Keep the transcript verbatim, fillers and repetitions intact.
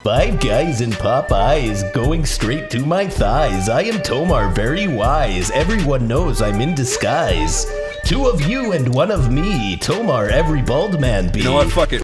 Five guys in Popeyes, going straight to my thighs. I am Tomar, very wise. Everyone knows I'm in disguise. Two of you and one of me. Tomar, every bald man be. You know what? Fuck it.